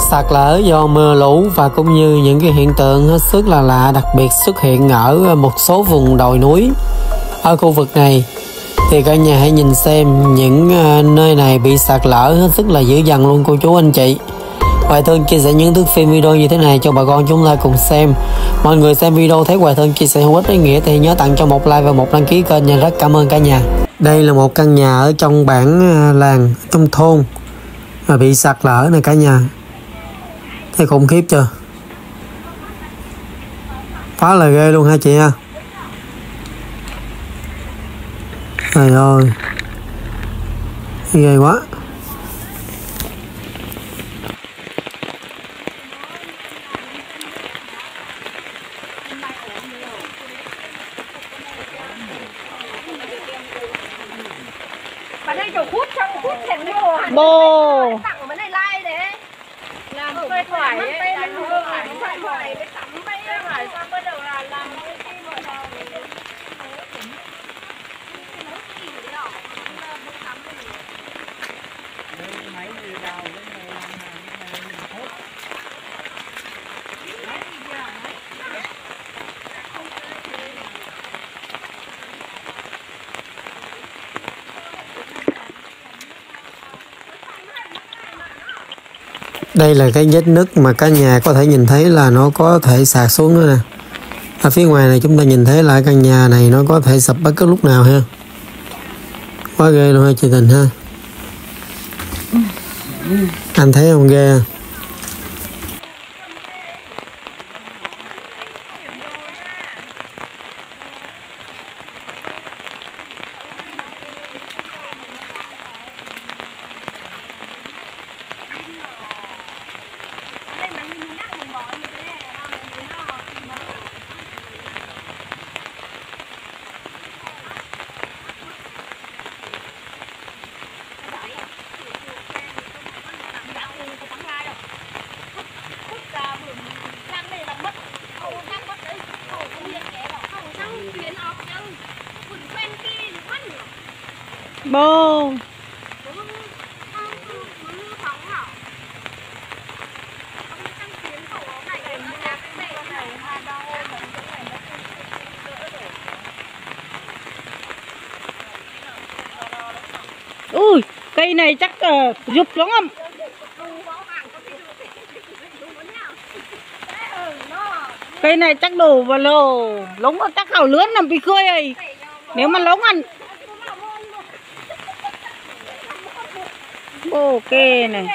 Sạt lở do mưa lũ và cũng như những cái hiện tượng hết sức là lạ, đặc biệt xuất hiện ở một số vùng đồi núi ở khu vực này. Thì cả nhà hãy nhìn xem những nơi này bị sạt lở hết sức là dữ dằn luôn cô chú anh chị. Hoài Thương chia sẻ những thước phim video như thế này cho bà con chúng ta cùng xem. Mọi người xem video thấy Hoài Thương chia sẻ hữu ích ý nghĩa thì nhớ tặng cho một like và một đăng ký kênh nha. Rất cảm ơn cả nhà. Đây là một căn nhà ở trong bản làng, trong thôn mà bị sạt lở này cả nhà. Thấy khủng khiếp chưa? Quá là ghê luôn ha chị ha. Trời ơi, ghê quá. Bồ làm cây thoải thoải với tắm với hỏi xong bắt đầu là làm cái gì mà Đây là cái vết nứt mà cả nhà có thể nhìn thấy là nó có thể sạt xuống nữa nè. Ở phía ngoài này chúng ta nhìn thấy là căn nhà này nó có thể sập bất cứ lúc nào ha. Quá ghê luôn ha chị Tình ha. Anh thấy không, ghê. bồ ui cây này chắc rụp xuống không? Cây này chắc đổ vào lồ lống nó chắc hảo lướn làm bị khơi ấy. Nếu mà lống ăn ok này,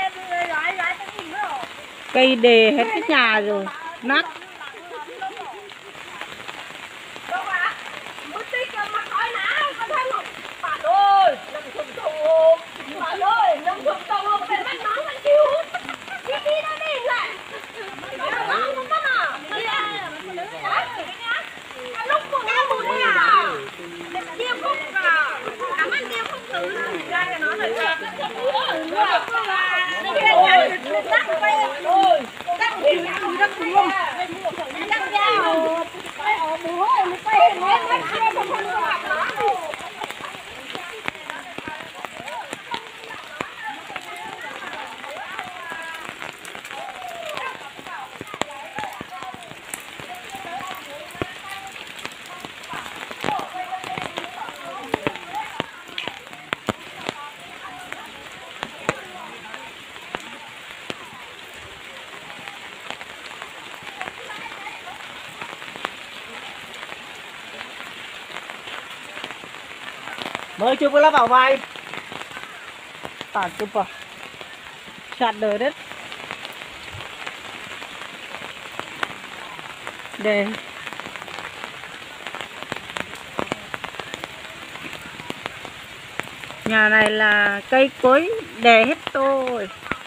cây đề hết cái nhà rồi nát. Mới chụp cái lá vào vai tạt chụp vào sạt đời đấy để nhà này là cây cối đè hết tôi.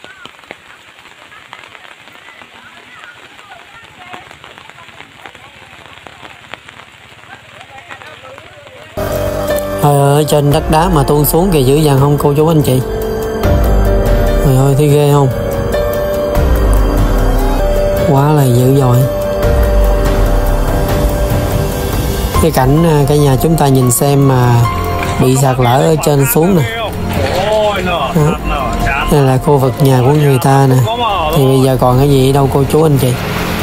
Ở trên đất đá mà tuôn xuống kìa, dữ dằn không cô chú anh chị? Trời ơi thấy ghê không? Quá là dữ dội. Cái cảnh cả nhà chúng ta nhìn xem mà bị sạt lở ở trên xuống nè. Đây là khu vực nhà của người ta nè. thì bây giờ còn cái gì đâu cô chú anh chị.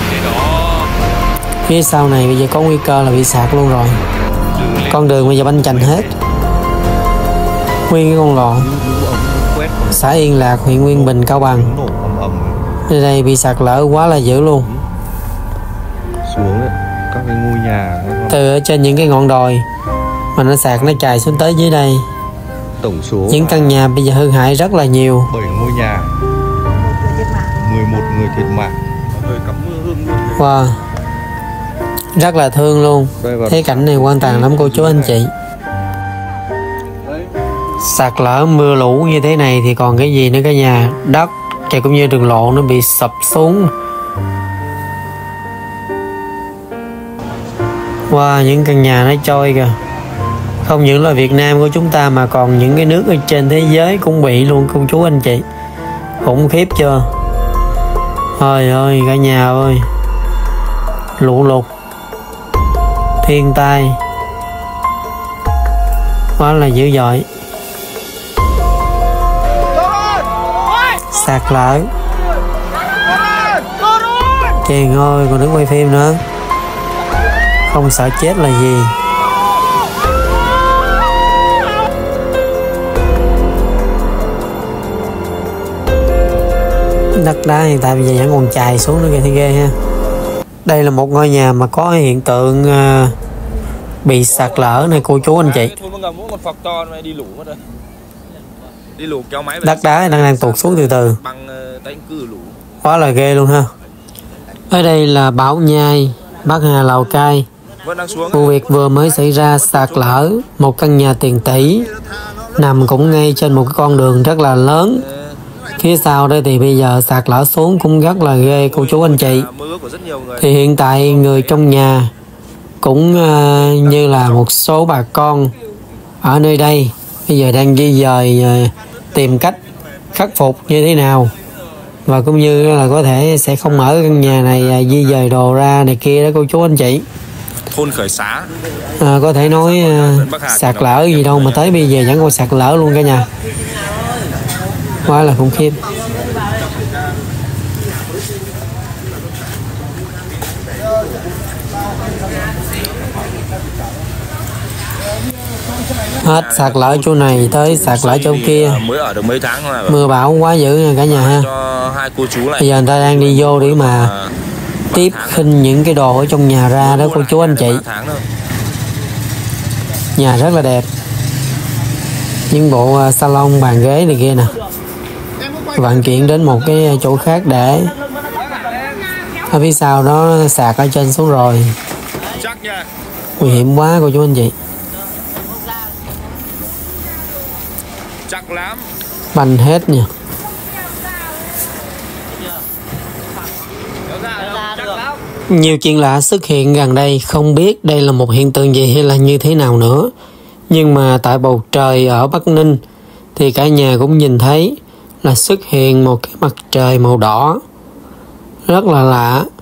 Phía sau này bây giờ có nguy cơ là bị sạt luôn rồi. Con đường bây giờ banh chành hết. Nguyên cái con lò xã Yên Lạc, huyện Nguyên Bình, Cao Bằng. Nơi đây bị sạt lở quá là dữ luôn. Xuống ấy, các cái ngôi nhà từ ở trên những cái ngọn đồi mà nó sạt nó chảy xuống tới dưới đây. tổng số những căn nhà bây giờ hư hại rất là nhiều. 7 ngôi nhà, 11 người thiệt mạng, người cắm mưa hương luôn. Wow, rất là thương luôn. Thế cảnh này quan tàn lắm cô chú anh chị. Sạt lở mưa lũ như thế này thì còn cái gì nữa cả nhà. Đất và cũng như đường lộ nó bị sập xuống. Wow, những căn nhà nó trôi kìa. Không những là Việt Nam của chúng ta mà còn những cái nước ở trên thế giới cũng bị luôn cô chú anh chị. Khủng khiếp chưa? Trời ơi cả nhà ơi, lũ lụt, thiên tai quá là dữ dội. Sạt lở. Chàng ơi, còn đứng quay phim nữa. Không sợ chết là gì. Đất đá hiện tại bây giờ vẫn còn chài xuống nữa kìa, thấy ghê ha. Đây là một ngôi nhà mà có hiện tượng bị sạt lở này cô chú anh chị. Đất đá đang tuột xuống từ từ. Quá là ghê luôn ha. Ở đây là Bảo Nhai, Bắc Hà, Lào Cai. Vụ việc vừa mới xảy ra sạt lở một căn nhà tiền tỷ nằm cũng ngay trên một cái con đường rất là lớn. Phía sau đây thì bây giờ sạt lở xuống cũng rất là ghê cô chú anh chị. Thì hiện tại người trong nhà cũng như là một số bà con ở nơi đây bây giờ đang di dời, tìm cách khắc phục như thế nào, và cũng như là có thể sẽ không ở căn nhà này, di dời đồ ra này kia đó cô chú anh chị. Thôn Khởi Xá, có thể nói sạt lở gì đâu mà tới bây giờ vẫn còn sạt lở luôn cả nhà. Quá là khủng khiếp. Hết sạt lở chỗ này tới sạt lở chỗ kia. mới ở được mấy tháng thôi. Mưa bão quá dữ nha cả nhà ha. Cho hai cô chú lại. Bây giờ người ta đang đi vô để mà tiếp khinh những cái đồ ở trong nhà ra đó cô chú anh chị. Nhà rất là đẹp. Những bộ salon, bàn ghế này kia nè, vận chuyển đến một cái chỗ khác để ở phía sau đó sạt ở trên xuống rồi. Nguy hiểm quá cô chú anh chị. Chắc lắm. Banh hết nha. Nhiều chuyện lạ xuất hiện gần đây, không biết đây là một hiện tượng gì hay là như thế nào nữa. Nhưng mà tại bầu trời ở Bắc Ninh thì cả nhà cũng nhìn thấy là xuất hiện một cái mặt trời màu đỏ rất là lạ.